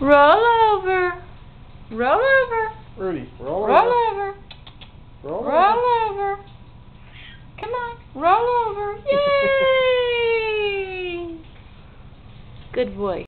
Roll over. Roll over. Rudy, roll Roll over. over. Roll Roll over. over. Come on. Roll over. Yay! Good boy.